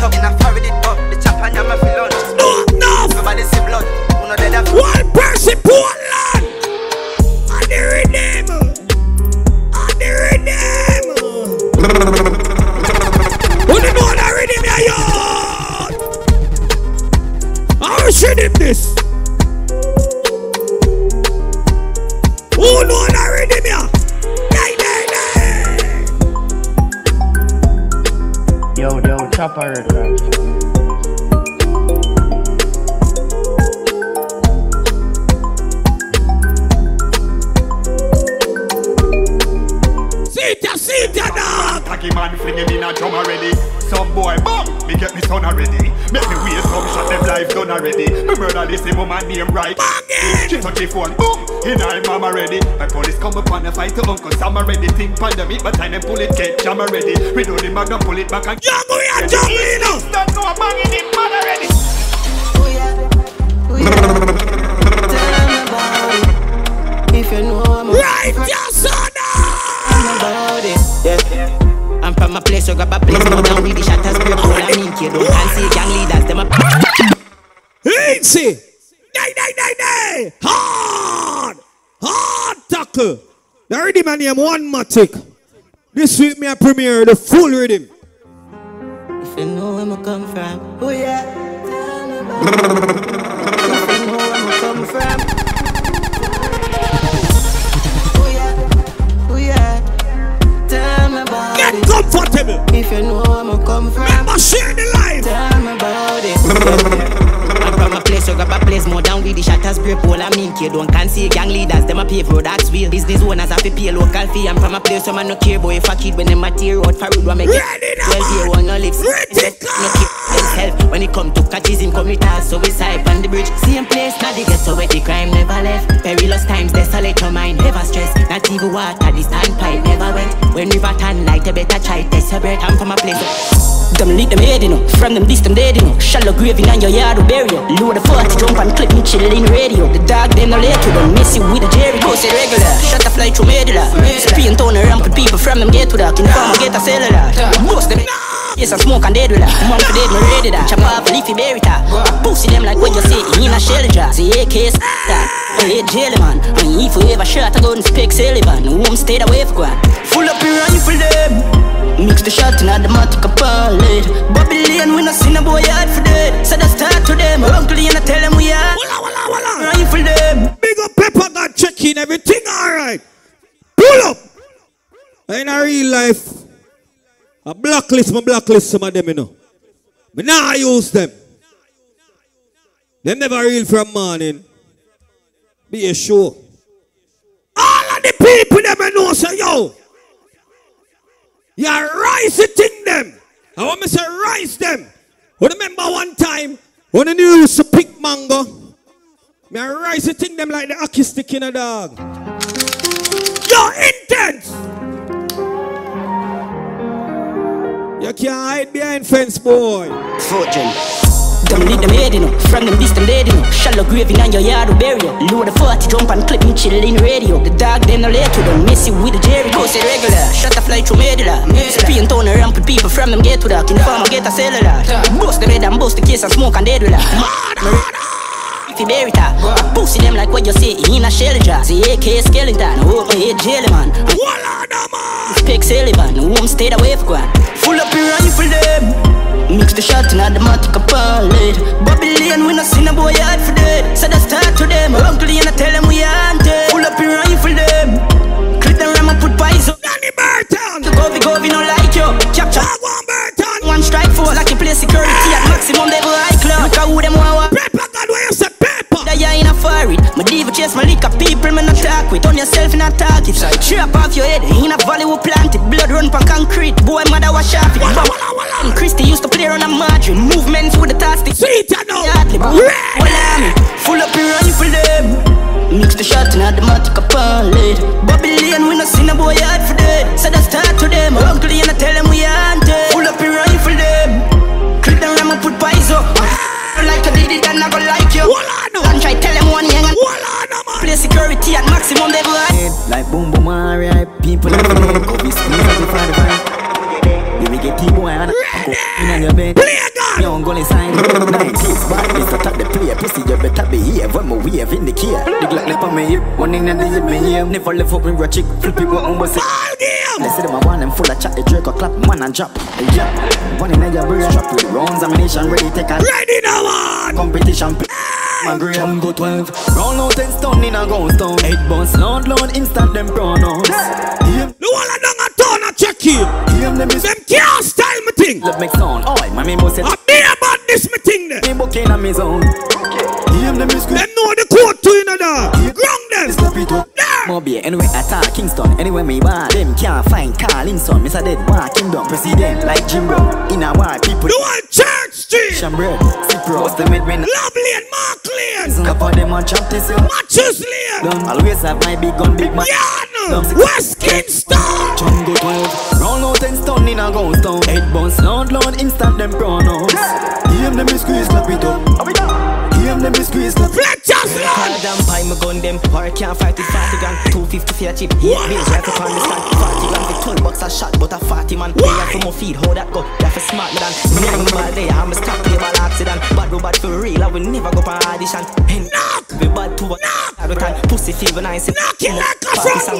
up in a fire with it up. The chop and I'm a feel lunch. No. Nobody see blood. Who know dead up. One person Portland. And the rhythm. And the rhythm. Who do you know that rhythm here, yo? How should him this? Who know that rhythm here? Yo, chopper. Sit ya, dog. Tacky man flinging in a drum already. Some boy, bum, me get me son already. Make me waste some shot, them life done already. Me murder this woman name right. She touch the phone, boom, in her mom already. My police come upon the fight to Uncle Sam already. Think pandemic, but time them pull it, get jam already. We do the magnum, pull it back and Yo, go here, jump in now. Don't know a bang in him, man already. If you know I'm right, your son. Yeah. I'm from a place, so grab a place. No down with the shatters, break all I mean, kid. Don't see gang leaders, them a easy. Nay. Hard tackle. The rhythm and name one matic. This week me a premiere the full rhythm. If you know where I come from, oh yeah. If you know where I come from. Get comfortable. If you know where I come from, remember share the life. Tell me about it. I'm from a place, so grab a place. More down with the shatters, break all I mean, kid. Don't can see gang leaders, them a pave road, that's real. Business owners have to pay local fee. I'm from a place, so man no care, boy. If a kid when them a tear out for road, I make it 12 year one no lives. No keep himself. When it come to catches him, come with us. So we side on the bridge. Same place, now they get so wet, the crime never left. Perilous times, desolate your mind, never stress. Not even water, this standpipe never wet. When river turn light, you better try test your breath. I'm from a place. Them lead them head, you know. From them this, them dead, you know. Shallow grave in your yard or burial. Load the 40, jump and clip me chillin' radio. The dog, them no late, you don't miss you with a Jerry. Go say regular, shut the fly through medulla. Spraying toner ramp with people from them get to that. In farm, get a cellular. Most them yes, I smoke and dead with that. Man for dead, no ready that. Chop off leafy berry top. Pussy them like what you say in a shell jar. Say AK's that. I hate jelly man. And if you ever shot a gun, speak Sullivan. Won't stay away for one. Full up your rifle them. Mix the shot in the matic palette. Babylon, we no seen a boy hard for that. So that's start to them. Uncle, you tell them we are. Walla. Rifle them. Big up Pepper got checking everything alright. Pull up. In a real life, I blacklist some of them, you know. But now I use them. They never real from morning. Be a show. All of the people them I know say, yo. You rise the thing them. I want me to say rise them. I remember one time when you used to pick mango. Me rise the thing them like the hockey stick in a dog. You're intense. You can't hide behind fence, boy. Fortune. Them lead them head, you know. From them this, them dead, you know. Shallow grave in your yard or burial. Load the 40, jump and clip me chillin' radio. The dog, them no late, you don't miss you with a Jerry. Go say regular, shut the fly through medulla. Spraying toner ramp with people from them get to that. In farm, get a cellular. Bust the head and bust the case and smoke and dead with that. If you bury that, pussy them like what you say in a shell jar. Say AK skeleton, oh my head jelly man. Speak Sullivan, won't stay away for one. Full up your rifle them. Mix the shot in the matic palette. Babylon, we no seen a boy hard for that. So that's start to them. Uncle, you tell them we aren't dead. Full up your rifle them. Clip them ram and put pies up. Danny Burton. Go, we no like you. Capture one Burton. One strike for like you play security at maximum level high club. Look how them want. Pepper, God, where you say pepper? That you in a farid. My diva chase my liquor people, man not talk with. On yourself in a target. Chop off your head. In a valley we planted. Blood run for concrete. Boy, mother was sharp. Christy used to play on a margin. Movements with the tastic. See it now. Full up your rifle them. Mix the shot in the matic palette. Babylon, we no seen a boy hard for that. So that's start to them. Uncle, you tell them we aren't dead. Full up your rifle them. Clip them ram and put pies up. Like I did it and I go like you. And try tell them one young and play security at maximum level. Like boom boom alright. People like go be squeeze up the front. You will get T-boy and go in a on your bed. Play God. Young gonna sign. Nice, but this a top the player. Pussy, you better behave. When my wave in the key. The Glock lip on me hip. One in the hip me here. Never left up with a chick. Flip it go on bust it. Ball game. They say them a want them full of chat. They Drake or clap man and drop. Yeah. One in your brain. Strap with rounds ammunition ready take a Ready now on. competition. My green go 12. Round out 10 stone in a gold stone. 8 bones load instant them pronouns. The wall of down a turn a check here. Them is Them can't style me thing. love make sound. Oh, my me boss it. I be about this me thing there. Me booking on me zone. Them is good. Them know the code to another. Ground them. Stop it up. There. Mobile anyway attack Kingston. Anyway me want. Them can't find Carlington. Miss a dead war kingdom. President like Jim Brown. In a war people. The one Church Street. Shambred. Cipro. What's the mid win? Lovely and Mark Lane. Couple them on chop this yo. Matches Lane. Always have my big gun, big man. Yarn. West Kingston. Jungle 12. Round out 10 stone in a gold stone. 8 bones load instant them pronouns. Them is squeeze clap it up. Them is squeeze clap. Fletcher's Call Land. them pie, me gun them. Or can't fight with 40 gun. 250 for your chip. Yeah, bills right up on the stand. 40 gun for 12 bucks a shot, but a 40 man. Pay for my feed, how that go? That for smart me than. Never bad day, I'm a stop play ball accident. Bad robot for real, I will never go for audition. And Knock. be bad to a every time. Pussy fever nice. Knock it like a frog.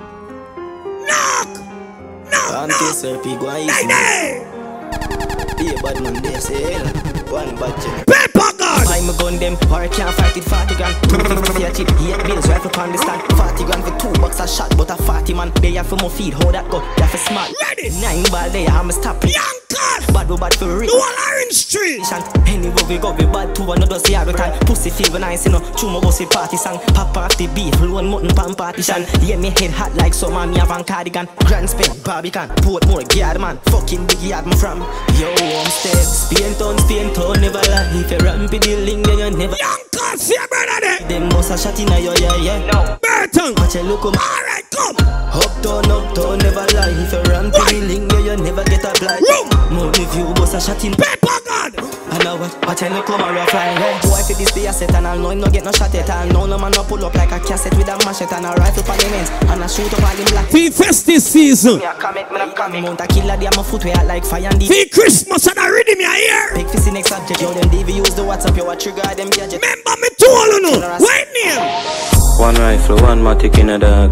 Knock. Knock. Knock. Lady. Yeah, bad man, they say. One bad check. Pepper God. Buy my gun them, or I can't fight it 40 gun. 250 for your chip, 8 bills right up on the stand. 40 gun for 2 bucks a shot, but a 40 man. They have for my feed, how that go? That for smart. Ready. 9 ball there, I'm a stop. Young God. Bad robot for real. The one Orange Street. Anyway we go, we bad to another see every time. Pussy fever nice, you know. Chuma bossy party song. Pop off the beef, lone mutton pan partition. Yeah, me head hot like summer, me have a cardigan. Grand spin, Barbican, Portmore, yard man. Fucking big yard man from. Yo, Homestead, Spain town, never lie. If you ramp in the link, then you never. Young God, see a brother there. Them boss a shot in a yo, yeah. No. Burton. Watch a look, Alright, come. uptown, never lie. If you ramp in the link, you never get a blind. Room. More if you boss a shot in. Pepper God. I know what, watch a look, come a rough line. Boy, for this be a set and I'll know him no get no shot at all. No man no pull up like a cassette with a machete and a rifle for the men's. And I shoot up all them black. Fee festive season. Me a comment, me not coming. Mount a killer, they have my footwear like fire and the. Fee Christmas and I read him here. Pick for the next subject, yo, them DV use the WhatsApp, yo, a trigger, them gadget. Remember me to all you know. What name? One rifle, one matic in a dog.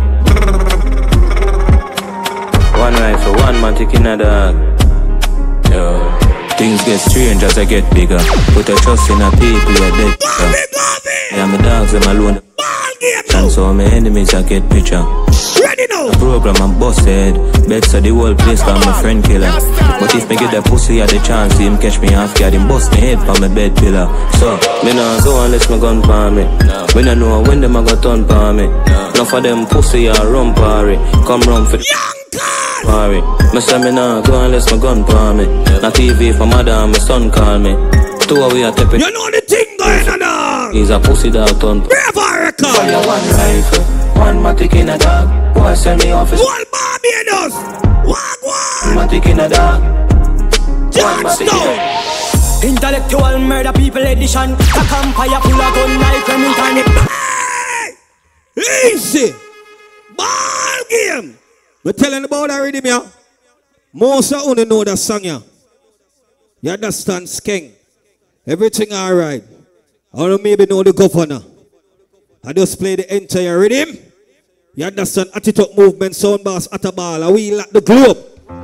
One rifle, one matic in a dog. Yo, things get strange as I get bigger. Put a trust in a people, you're dead. Yeah, my dogs, I'm alone. And so my enemies, I get picture. Ready now. Program, I'm busted. Bets of the whole place, cause I'm a friend killer. But if me get the pussy at the chance, him catch me off guard, him bust me head from my bed pillar. So, me nah go unless me gun palm me. We nah know when them a got turn palm me. Enough of them pussy a run party. Come round for party. Me say me nah go unless me gun palm me. Not TV for mother and my son call me. Two away a tap it. You know the thing going on now. He's a pussy dog turn. Bravo record. Fire one rifle, one matic in a dog. Boy send me office. One Barbados. Wagwan. Matic in a dog. Johnstone. Intellectual murder people edition. A campfire full of gun like Remington. Hey! Easy. Ball game. We're telling about that rhythm, yeah. Most of you know that song, yeah. You understand, Skeng? Everything alright. Or maybe know the governor. I just play the entire rhythm. You understand? Attitude movement, sound bass, atabala. We like the globe.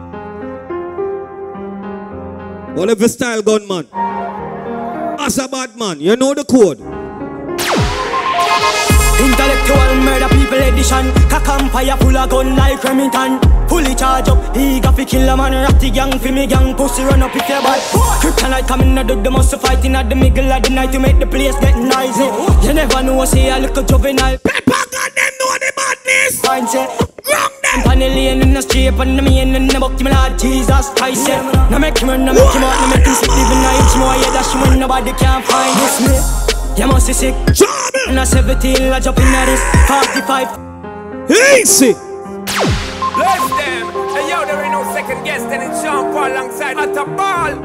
All of the style gunman. As a bad man, you know the code. Intellectual murder people edition. A campfire full of gun like Remington. Fully charge up, he got fi kill a man. Ratty gang fi me gang, pussy run up if you bad. Kryptonite coming out of the muscle fighting at the middle of the night to make the place get noisy. You never know, say a little juvenile. Pepper got them know the badness. Fine, say. Wrong them. On the lane in the street, on the main in the buck, my Lord Jesus Christ, yeah. Now make him run, now make him out, now make him sleep, living nights more, yeah, that's when nobody can find this me. You must be sick. Trouble. And a 17, I jump in at this 45. Easy. Bless them. And yo, there ain't no second guess. Then it's Sean Paul alongside at a ball.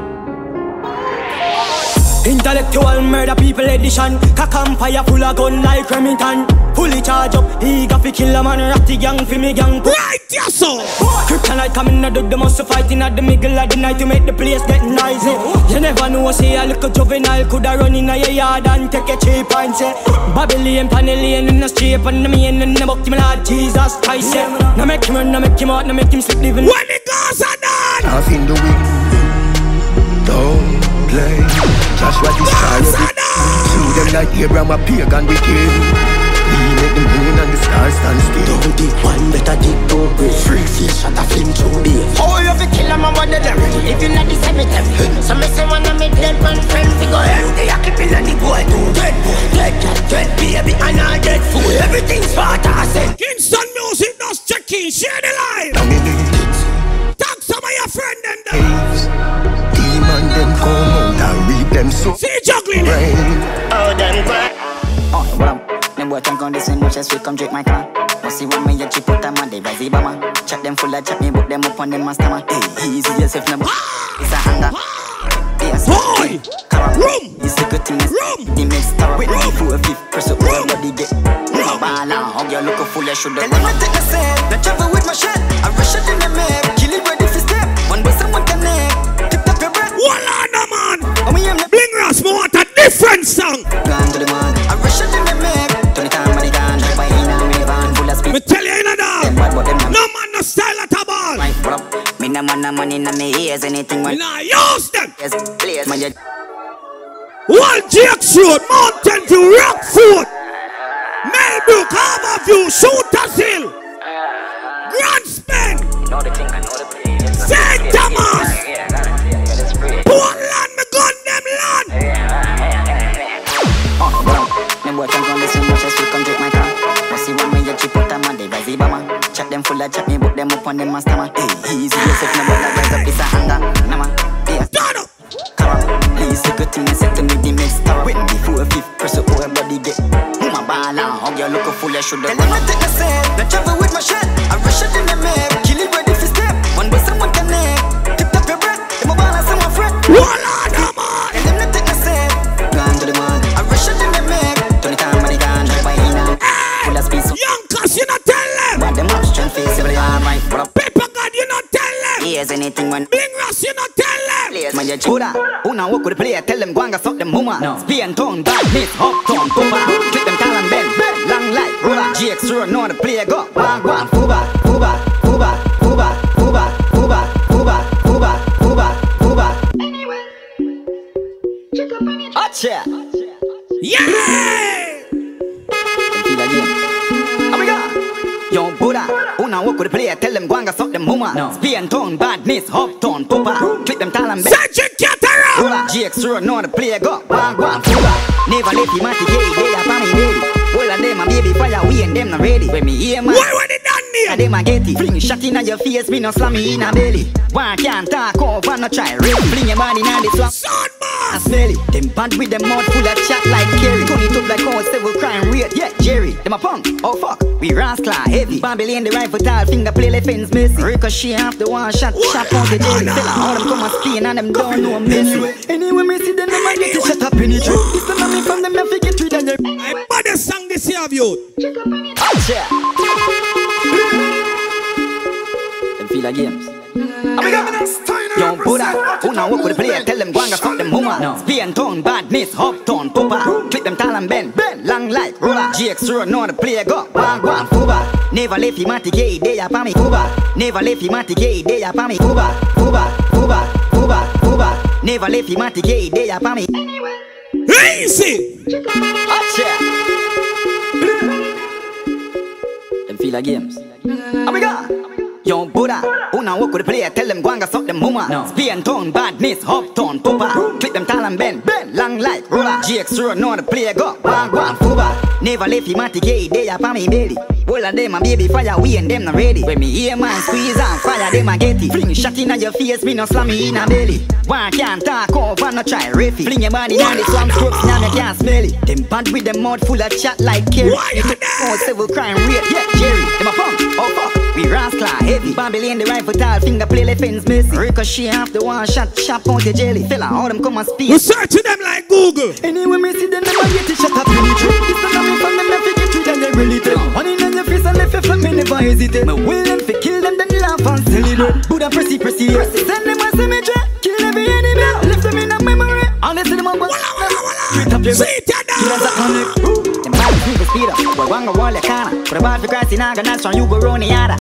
Intellectual murder people edition. A campfire full of gun like Remington. fully charge up. He got fi kill a man, ratty gang fi me gang. Right, yes, so. Kryptonite coming at the must fighting at the middle of the night to make the place get noisy. You never know, say a little juvenile coulda run in a your yard and take a cheap and say Babylon, Panellian in the street and the main and the buck to me Lord Jesus Christ. Now make him run, now make him out, now make him sleep living. When it goes on down, off in the wind, don't play. Joshua destroy it. Shoot them like Abraham, a pagan wicked. We make the moon and the stars stand still. Don't dig one, better dig two. Free fish shot a flame through beer. Oh, you fi kill a man with the devil. If you not the cemetery. So me say one of me dead man friend fi go empty. I keep it on the boy too. Dead boy, dead cat, dead baby and all dead fool. Everything's part I said. Kingston Music does checking, share the line. Talk some of your friend and them. Demon them come out and reap them so. See juggling Oh, them back. Oh, well. Them boy think on this and much as we come drink my car. Must see one me a chip put a man, they rise bama. Chat them full of chat, me book them up on them master man. Hey, easy yourself now. It's a hanger. Yes, boy. Room. It's a good thing. Room. The mix star with me for a fifth. Press up all body get. Ball on, how you look full of shoulder. Then I take a set, I travel with my shit. I rush it in the map, kill it ready for step. One way someone connect, tip up your breath. Voila, no man. Bling Ross, me want a different song. Gone to the man. I rush it in the map. Me tell you in a dog. No man no style at a ball. Me no man no money no me ears anything me nah use them. Yes, please man. Wall Jakes Road, Mountain View, Rockford, Melbrook, Harborview, Shooters Hill, Grand Spend, St. Thomas, Portland, me gun them land. Oh, bro, them boy can't come listen much as we come drink my car. Must see one me a chip put a man, they rise bama. Chat them full of chat, me book them up on them master man. Hey, easy yourself, no bother rise up, it's a hanger. Nah man, yes. Come on, please take a thing and set them with the mix star. When before a fifth, press up whole body get. My ball on, how you look full of shoulder. Then I take a set, I travel with my shit. I rush it in the map, kill it ready for step. One way someone connect, tip up your breath. Them a ball and someone fret. Voila, no man. And then I take a set, gone to the man. I rush it in the map. Turn it on, body gone, drive by now. Full of speed. Young cuz, you not tell them. But them up strength face, every alright, bro. Paper God, you not tell them. Here's anything when Bling Ross, you not tell them. players, man, you chuda. Who now walk with the player, tell them go and suck them mama. No. Spear and tongue, badness, uptown, tuba. Click them talent, bend, long like roller. GX road, know the player go. Wagwan, fuba, fuba, fuba, fuba, fuba, fuba, fuba, fuba, fuba, fuba. Anyway, check up on it. Acha. Yeah! Feel again. Here we go. Yo, Buddha, who now walk with the player, tell them go and suck them mama. No. Spear and tongue, badness, uptown, tuba. Click them talent, bend. Sergeant Catara! Roller. GX road, know the player go. Wagwan, fuba. Never left him at the gate, they are for me, baby. All of them a baby fire, we and them not ready. When me hear man, why when it done me? them a get it. Fling shot in your face, me no slam me in a belly. One can't talk over, no try. Really fling your body in the swamp. Son I man! smell it. Them bad with them mouth full of chat like Kerry. Turn it up like how several crime rate. Yeah, Jerry. Them a punk. Oh fuck. We rascal heavy. Babylon the rifle tall, finger play left ends messy. Ricochet off the one shot, shot on the jelly. Fella, all them come and spin and them don't know messy. Anyway, me see them, I get to shut up in it. It's the money from them, I get rid of them. I baddest song this year of you. Check up on it. Acha. Them feel like games. Yo, Buddha, who now walk with the player, tell them go and suck them mama. No. Spear and tongue, badness, uptown, tuba. Click them talent, bend, long like roller. GX road, know the player go. Wagwan, fuba. Never left him at the gate, they are for me, fuba. Never left him at the gate, they are for me, fuba. Fuba, fuba, fuba, fuba. Never left him at the gate, they are for me. Anyway, Easy! check up on it. Acha. Them feel like games. Here we go. Yo, Buddha, who now walk with the player, tell them go and suck them mama. No. Spear and tongue, badness, uptown, tuba. Click them talent, bend, long like roller. GX road, know the player go. Wagwan, fuba. Never left him at the gate, they are for me, baby. All of them a baby fire, we and them not ready. When me hear man squeeze and fire, them a get it. Fling shot in your face, me no slam me in a belly. One can't talk over, no try refi. Fling your body down the swamp scrubs, now you can't smell it. Them bad with them mouth full of chat like Kerry. You took several crime rate, yeah, Jerry. Them a punk, oh fuck. We rascal heavy. Babylon the rifle tall, finger play left ends messy. Ricochet off the one shot, chop on the jelly. Fella, all them come and speak. We searching them like Google. Anyway, me see them, I get to shut up in the truth. It's the money from them, I forget you, then they really hesitate. Me will them fi kill them, then laugh and celebrate. Buddha pressy. Send them a cemetery, kill every enemy. Left them in a memory. Honestly, them a treat up your killers a connect. Them bad people speed up. Boy, wanga wall ya kana. Put a bad for Christ in Aga, not strong, you go run the yada.